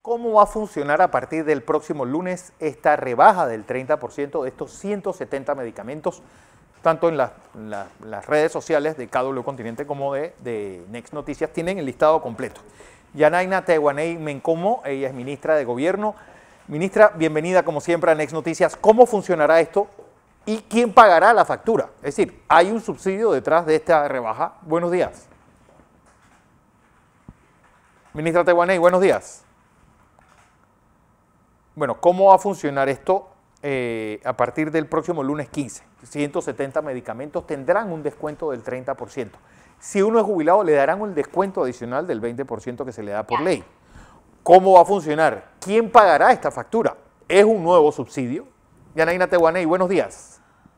¿Cómo va a funcionar a partir del próximo lunes esta rebaja del 30% de estos 170 medicamentos, tanto en las redes sociales de KW Continente como de Next Noticias? Tienen el listado completo. Yanaina Tehuaney Mencomo, ella es ministra de Gobierno. Ministra, bienvenida como siempre a Next Noticias. ¿Cómo funcionará esto y quién pagará la factura? Es decir, ¿hay un subsidio detrás de esta rebaja? Buenos días. Ministra Tehuaney, buenos días. Bueno, ¿cómo va a funcionar esto a partir del próximo lunes 15? 170 medicamentos tendrán un descuento del 30%. Si uno es jubilado, le darán un descuento adicional del 20% que se le da por ley. ¿Cómo va a funcionar? ¿Quién pagará esta factura? ¿Es un nuevo subsidio? Yanaina Tehuaney, buenos días.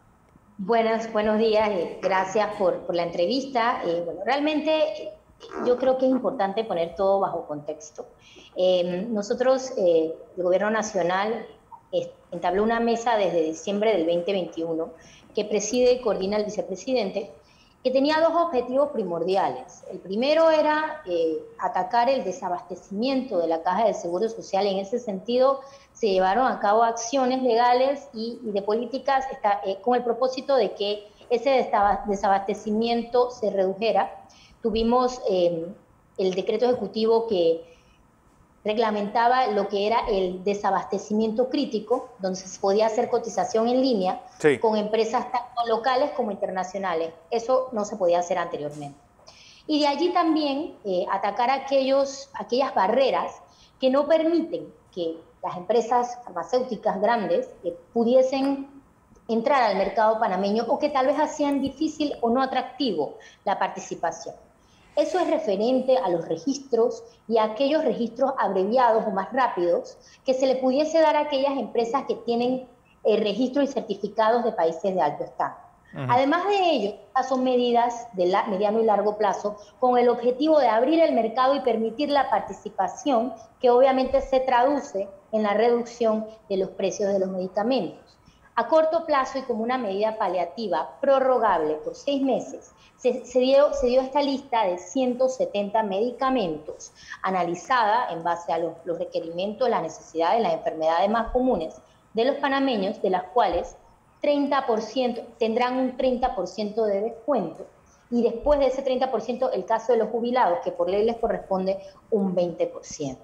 Buenos días, gracias por la entrevista. Bueno, realmente yo creo que es importante poner todo bajo contexto. Nosotros, el Gobierno Nacional, entabló una mesa desde diciembre del 2021 que preside y coordina el vicepresidente, que tenía dos objetivos primordiales. El primero era atacar el desabastecimiento de la Caja de Seguro Social. En ese sentido, se llevaron a cabo acciones legales y de políticas con el propósito de que ese desabastecimiento se redujera. Tuvimos el decreto ejecutivo que reglamentaba lo que era el desabastecimiento crítico, donde se podía hacer cotización en línea con empresas tanto locales como internacionales. Eso no se podía hacer anteriormente. Y de allí también atacar aquellas barreras que no permiten que las empresas farmacéuticas grandes pudiesen entrar al mercado panameño o que tal vez hacían difícil o no atractivo la participación. Eso es referente a los registros y a aquellos registros abreviados o más rápidos que se le pudiese dar a aquellas empresas que tienen registros y certificados de países de alto estándar. Además de ello, estas son medidas de mediano y largo plazo con el objetivo de abrir el mercado y permitir la participación que obviamente se traduce en la reducción de los precios de los medicamentos. A corto plazo y como una medida paliativa prorrogable por 6 meses, se dio esta lista de 170 medicamentos analizada en base a los requerimientos, las necesidades, las enfermedades más comunes de los panameños, de las cuales 30% tendrán un 30% de descuento. Y después de ese 30%, el caso de los jubilados, que por ley les corresponde un 20%.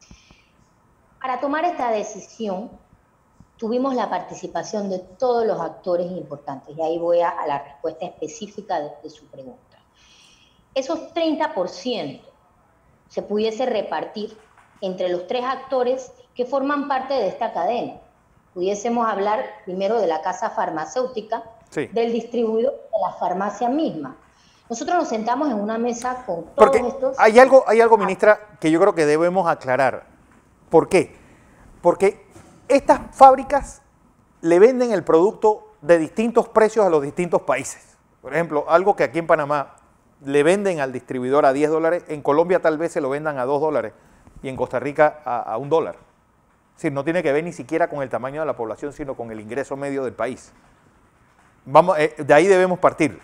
Para tomar esta decisión, tuvimos la participación de todos los actores importantes, y ahí voy a la respuesta específica de su pregunta. Esos 30% se pudiese repartir entre los 3 actores que forman parte de esta cadena. Pudiésemos hablar primero de la casa farmacéutica, del distribuidor, de la farmacia misma. Nosotros nos sentamos en una mesa con todos estos... Hay algo, ministra, que yo creo que debemos aclarar. ¿Por qué? Porque estas fábricas le venden el producto de distintos precios a los distintos países. Por ejemplo, algo que aquí en Panamá le venden al distribuidor a $10, en Colombia tal vez se lo vendan a $2 y en Costa Rica a $1. Es decir, no tiene que ver ni siquiera con el tamaño de la población, sino con el ingreso medio del país. De ahí debemos partir.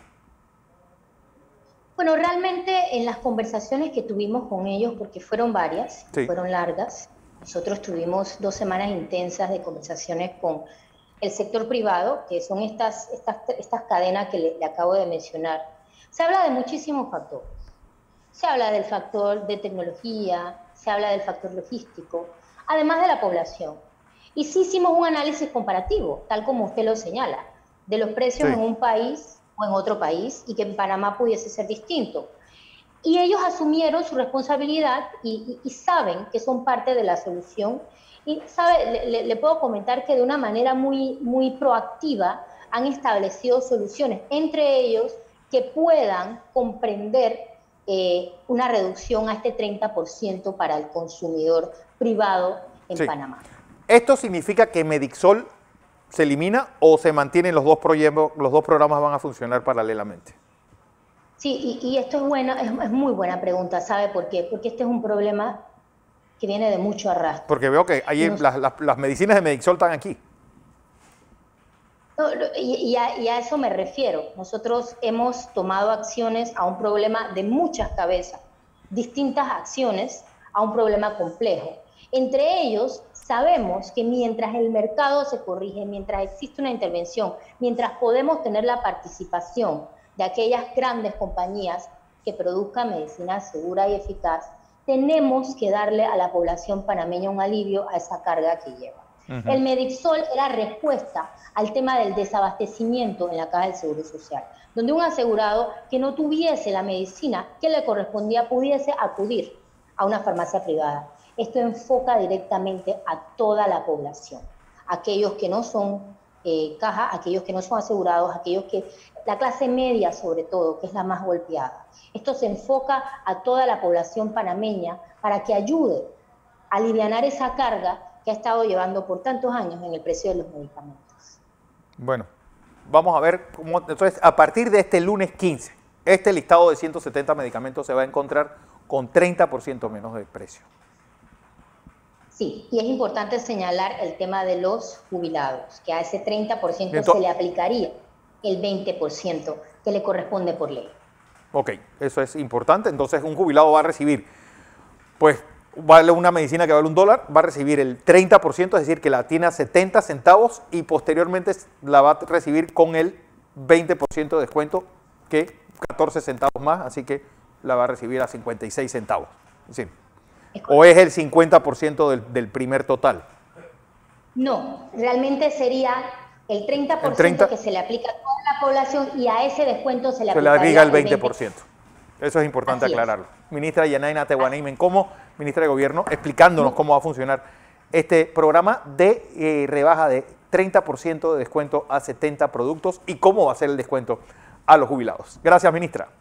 Bueno, realmente en las conversaciones que tuvimos con ellos, porque fueron varias, fueron largas, nosotros tuvimos 2 semanas intensas de conversaciones con el sector privado, que son estas cadenas que le acabo de mencionar. Se habla de muchísimos factores. Se habla del factor de tecnología, se habla del factor logístico, además de la población. Y sí hicimos un análisis comparativo, tal como usted lo señala, de los precios en un país o en otro país, y que en Panamá pudiese ser distinto. Y ellos asumieron su responsabilidad y saben que son parte de la solución. Y le puedo comentar que de una manera muy proactiva han establecido soluciones, entre ellos que puedan comprender una reducción a este 30% para el consumidor privado en Panamá. ¿Esto significa que Medixol se elimina o se mantienen los dos programas van a funcionar paralelamente? Sí, y esto es muy buena pregunta, ¿sabe por qué? Porque este es un problema que viene de mucho arrastre. Porque veo que ahí las medicinas de Medixol están aquí. No, y a eso me refiero. Nosotros hemos tomado acciones a un problema de muchas cabezas, distintas acciones a un problema complejo. Entre ellos, sabemos que mientras el mercado se corrige, mientras existe una intervención, mientras podemos tener la participación de aquellas grandes compañías que produzcan medicina segura y eficaz, tenemos que darle a la población panameña un alivio a esa carga que lleva. El Medixol era respuesta al tema del desabastecimiento en la Caja del Seguro Social, donde un asegurado que no tuviese la medicina que le correspondía pudiese acudir a una farmacia privada. Esto enfoca directamente a toda la población, aquellos que no son caja, aquellos que no son asegurados, aquellos que, la clase media sobre todo, que es la más golpeada. Esto se enfoca a toda la población panameña para que ayude a alivianar esa carga que ha estado llevando por tantos años en el precio de los medicamentos. Bueno, vamos a ver cómo, entonces, a partir de este lunes 15, este listado de 170 medicamentos se va a encontrar con 30% menos de precio. Sí, y es importante señalar el tema de los jubilados, que a ese 30% se le aplicaría el 20% que le corresponde por ley. Ok, eso es importante. Entonces, un jubilado va a recibir, pues, vale una medicina que vale $1, va a recibir el 30%, es decir, que la tiene a 70 centavos y posteriormente la va a recibir con el 20% de descuento, que 14 centavos más, así que la va a recibir a 56 centavos. Es decir, ¿o es el 50% del primer total? No, realmente sería el 30% que se le aplica a toda la población y a ese descuento se le aplicaría el 20%. Eso es importante aclararlo. Ministra Yanaina Tehuaneimen, como ministra de Gobierno, explicándonos cómo va a funcionar este programa de rebaja de 30% de descuento a 70 productos y cómo va a ser el descuento a los jubilados. Gracias, ministra.